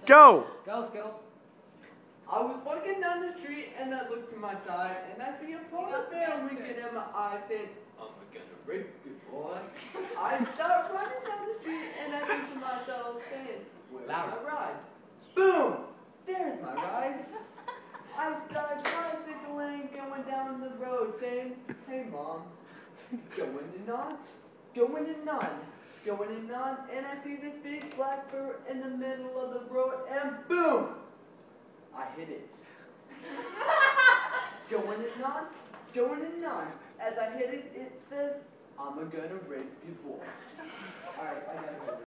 Go! Go, Skittles. I was walking down the street and I looked to my side and I see a polar bear winking at my eye. I said, I'm gonna rape you, boy. I start running down the street and I think to myself, saying, where's my ride? Boom! There's my ride. I start bicycling, going down the road, saying, hey mom, going to none, going to none, going to none, and I see this big black bird in the middle of the road, and boom! I hit it. Going to none, going to none. As I hit it, it says, I'm gonna rape you, boy. Alright, I gotta go.